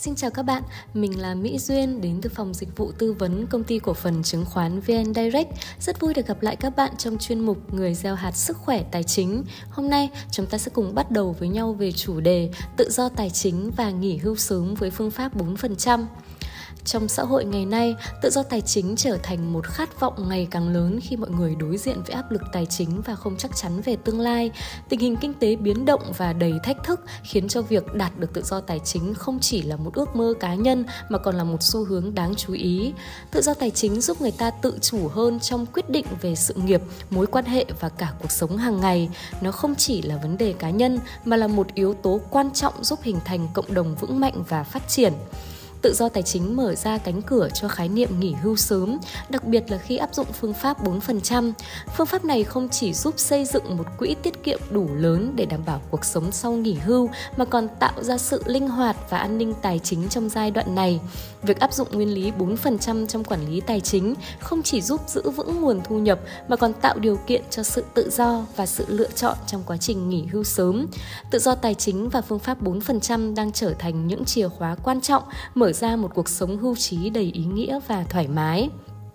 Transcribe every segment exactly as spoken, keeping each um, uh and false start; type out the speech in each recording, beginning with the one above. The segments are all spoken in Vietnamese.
Xin chào các bạn, mình là Mỹ Duyên đến từ phòng dịch vụ tư vấn công ty cổ phần chứng khoán vê en Direct. Rất vui được gặp lại các bạn trong chuyên mục Người gieo hạt sức khỏe tài chính. Hôm nay chúng ta sẽ cùng bắt đầu với nhau về chủ đề tự do tài chính và nghỉ hưu sớm với phương pháp bốn phần trăm. Trong xã hội ngày nay, tự do tài chính trở thành một khát vọng ngày càng lớn khi mọi người đối diện với áp lực tài chính và không chắc chắn về tương lai. Tình hình kinh tế biến động và đầy thách thức khiến cho việc đạt được tự do tài chính không chỉ là một ước mơ cá nhân mà còn là một xu hướng đáng chú ý. Tự do tài chính giúp người ta tự chủ hơn trong quyết định về sự nghiệp, mối quan hệ và cả cuộc sống hàng ngày. Nó không chỉ là vấn đề cá nhân mà là một yếu tố quan trọng giúp hình thành cộng đồng vững mạnh và phát triển. Tự do tài chính mở ra cánh cửa cho khái niệm nghỉ hưu sớm, đặc biệt là khi áp dụng phương pháp bốn phần trăm. Phương pháp này không chỉ giúp xây dựng một quỹ tiết kiệm đủ lớn để đảm bảo cuộc sống sau nghỉ hưu, mà còn tạo ra sự linh hoạt và an ninh tài chính trong giai đoạn này. Việc áp dụng nguyên lý bốn phần trăm trong quản lý tài chính không chỉ giúp giữ vững nguồn thu nhập, mà còn tạo điều kiện cho sự tự do và sự lựa chọn trong quá trình nghỉ hưu sớm. Tự do tài chính và phương pháp bốn phần trăm đang trở thành những chìa khóa quan trọng mở ra một cuộc sống hưu trí đầy ý nghĩa và thoải mái.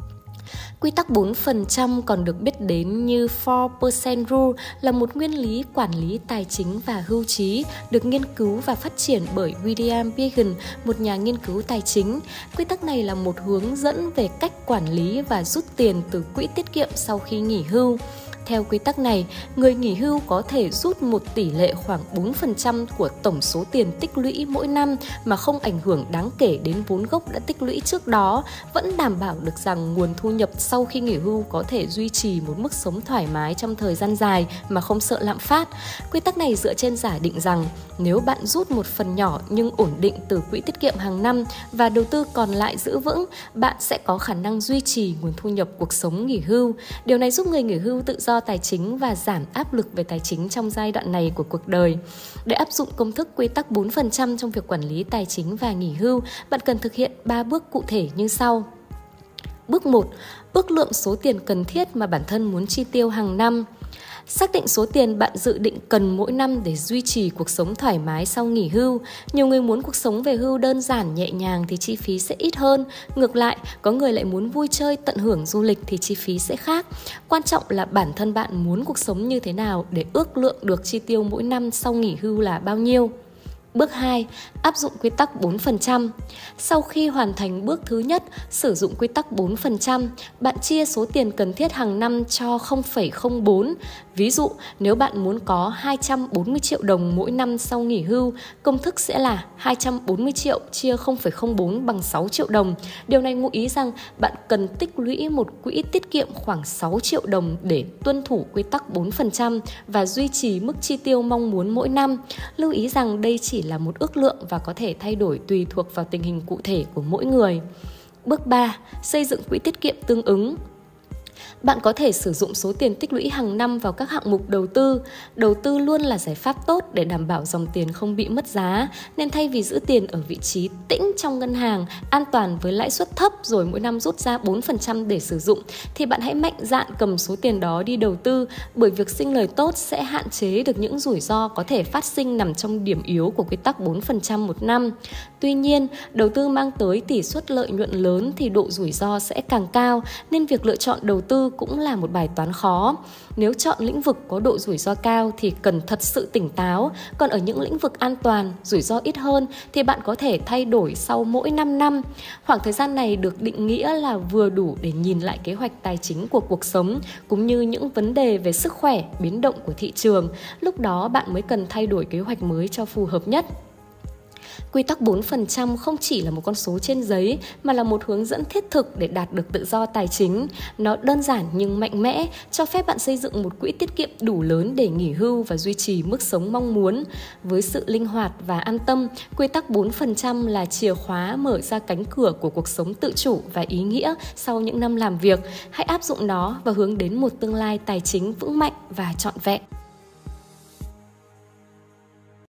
Quy tắc bốn phần trăm còn được biết đến như four percent Rule là một nguyên lý quản lý tài chính và hưu trí được nghiên cứu và phát triển bởi William Began, một nhà nghiên cứu tài chính. Quy tắc này là một hướng dẫn về cách quản lý và rút tiền từ quỹ tiết kiệm sau khi nghỉ hưu. Theo quy tắc này, người nghỉ hưu có thể rút một tỷ lệ khoảng bốn phần trăm của tổng số tiền tích lũy mỗi năm mà không ảnh hưởng đáng kể đến vốn gốc đã tích lũy trước đó, vẫn đảm bảo được rằng nguồn thu nhập sau khi nghỉ hưu có thể duy trì một mức sống thoải mái trong thời gian dài mà không sợ lạm phát. Quy tắc này dựa trên giả định rằng nếu bạn rút một phần nhỏ nhưng ổn định từ quỹ tiết kiệm hàng năm và đầu tư còn lại giữ vững, bạn sẽ có khả năng duy trì nguồn thu nhập cuộc sống nghỉ hưu. Điều này giúp người nghỉ hưu tự do tài chính và giảm áp lực về tài chính trong giai đoạn này của cuộc đời. Để áp dụng công thức quy tắc bốn phần trăm trong việc quản lý tài chính và nghỉ hưu, bạn cần thực hiện ba bước cụ thể như sau. Bước một. Ước lượng số tiền cần thiết mà bản thân muốn chi tiêu hàng năm. Xác định số tiền bạn dự định cần mỗi năm để duy trì cuộc sống thoải mái sau nghỉ hưu. Nhiều người muốn cuộc sống về hưu đơn giản, nhẹ nhàng thì chi phí sẽ ít hơn. Ngược lại, có người lại muốn vui chơi, tận hưởng du lịch thì chi phí sẽ khác. Quan trọng là bản thân bạn muốn cuộc sống như thế nào để ước lượng được chi tiêu mỗi năm sau nghỉ hưu là bao nhiêu. Bước hai. Áp dụng quy tắc bốn phần trăm. Sau khi hoàn thành bước thứ nhất, sử dụng quy tắc bốn phần trăm, bạn chia số tiền cần thiết hàng năm cho không phẩy không bốn. Ví dụ, nếu bạn muốn có hai trăm bốn mươi triệu đồng mỗi năm sau nghỉ hưu, công thức sẽ là hai trăm bốn mươi triệu chia không phẩy không bốn bằng sáu triệu đồng. Điều này ngụ ý rằng bạn cần tích lũy một quỹ tiết kiệm khoảng sáu triệu đồng để tuân thủ quy tắc bốn phần trăm và duy trì mức chi tiêu mong muốn mỗi năm. Lưu ý rằng đây chỉ là một ước lượng và có thể thay đổi tùy thuộc vào tình hình cụ thể của mỗi người. Bước ba. Xây dựng quỹ tiết kiệm tương ứng. Bạn có thể sử dụng số tiền tích lũy hàng năm vào các hạng mục đầu tư. Đầu tư luôn là giải pháp tốt để đảm bảo dòng tiền không bị mất giá, nên thay vì giữ tiền ở vị trí tĩnh trong ngân hàng, an toàn với lãi suất thấp rồi mỗi năm rút ra bốn phần trăm để sử dụng, thì bạn hãy mạnh dạn cầm số tiền đó đi đầu tư, bởi việc sinh lời tốt sẽ hạn chế được những rủi ro có thể phát sinh nằm trong điểm yếu của quy tắc bốn phần trăm một năm. Tuy nhiên, đầu tư mang tới tỷ suất lợi nhuận lớn thì độ rủi ro sẽ càng cao, nên việc lựa chọn đầu tư cũng là một bài toán khó. Nếu chọn lĩnh vực có độ rủi ro cao thì cần thật sự tỉnh táo, còn ở những lĩnh vực an toàn, rủi ro ít hơn thì bạn có thể thay đổi sau mỗi năm năm. Khoảng thời gian này được định nghĩa là vừa đủ để nhìn lại kế hoạch tài chính của cuộc sống, cũng như những vấn đề về sức khỏe, biến động của thị trường. Lúc đó bạn mới cần thay đổi kế hoạch mới cho phù hợp nhất. Quy tắc bốn phần trăm không chỉ là một con số trên giấy mà là một hướng dẫn thiết thực để đạt được tự do tài chính. Nó đơn giản nhưng mạnh mẽ, cho phép bạn xây dựng một quỹ tiết kiệm đủ lớn để nghỉ hưu và duy trì mức sống mong muốn. Với sự linh hoạt và an tâm, quy tắc bốn phần trăm là chìa khóa mở ra cánh cửa của cuộc sống tự chủ và ý nghĩa sau những năm làm việc. Hãy áp dụng nó và hướng đến một tương lai tài chính vững mạnh và trọn vẹn.